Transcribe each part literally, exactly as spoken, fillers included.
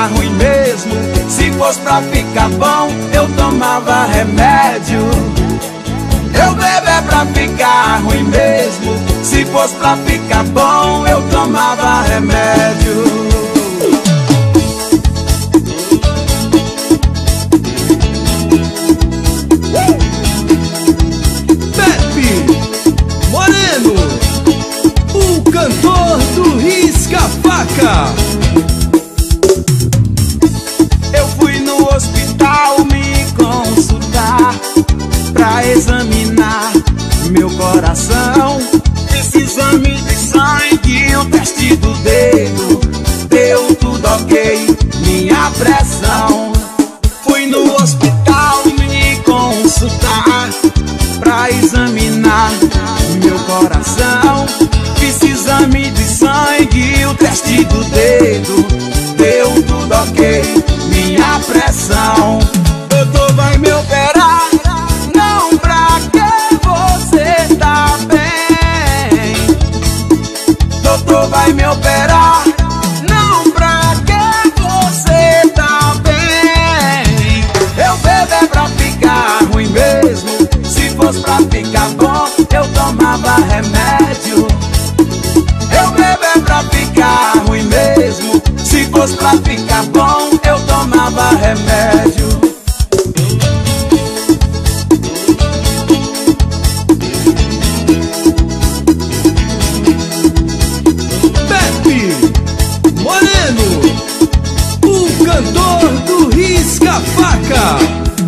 ficar ruim mesmo. Se fosse pra ficar bom, eu tomava remédio. Eu bebo é pra ficar ruim mesmo. Se fosse pra ficar bom, eu tomava remédio. Cantor do Risca-Faca. Eu fui no hospital me consultar pra examinar meu coração. Fiz exame de sangue, o teste do dedo, deu tudo ok, minha pressão. Fui no hospital me consultar pra examinar meu coração. Fiz exame de sangue, o teste do dedo, deu tudo ok, minha pressão. Doutor vai me operar, não pra que você tá bem. Doutor vai me operar, não pra que você tá bem. Eu bebo é pra ficar ruim mesmo. Se fosse pra ficar bom, eu tomava remédio. Eu bebo é pra ficar ruim mesmo. Se fosse pra ficar bom, eu tomava remédio. Pepe Moreno, o cantor do Risca-Faca.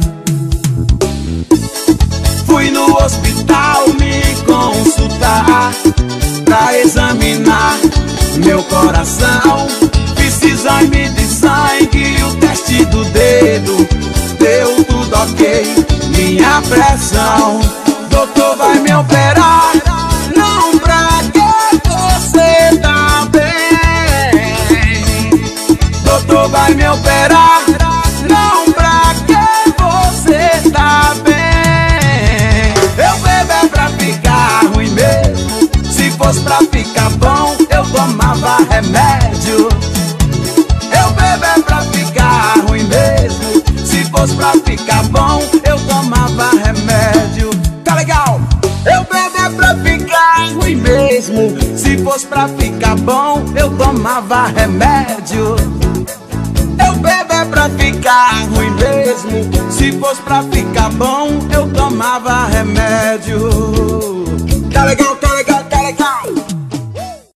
Fui no hospital me consultar pra examinar meu coração. Fiz exame de sangue, o teste do dedo, deu tudo ok, minha pressão. Doutor vai me operar, não pra que você tá bem. Doutor vai me operar, não pra que você tá bem. Eu bebo é pra ficar ruim mesmo. Se fosse pra ficar bom, eu tomava remédio. Eu bebo é pra ficar ruim mesmo. Se fosse pra ficar bom, eu tomava remédio. Tá legal? Eu bebo é pra ficar ruim mesmo. Se fosse pra ficar bom, eu tomava remédio. Eu bebo é pra ficar ruim mesmo. Se fosse pra ficar bom, eu tomava remédio. Tá legal?